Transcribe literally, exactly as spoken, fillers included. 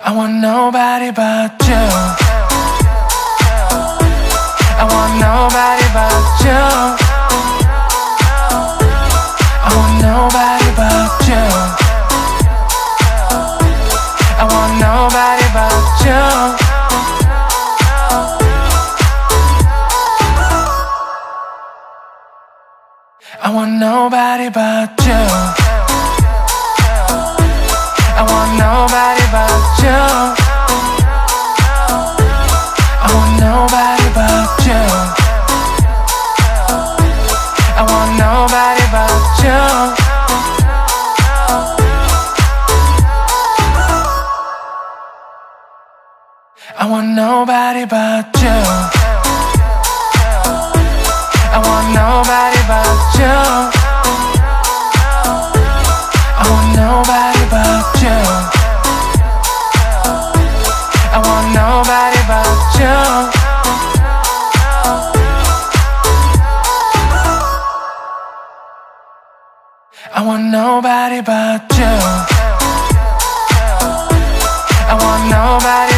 I want nobody but you. I want nobody but you. I want nobody but you. I want nobody but you. I want nobody but you. I want nobody but you. I want nobody but you. I want nobody but you. I want nobody but you. I want nobody but you. I want nobody but you. I want nobody but you. I want nobody but you. I want nobody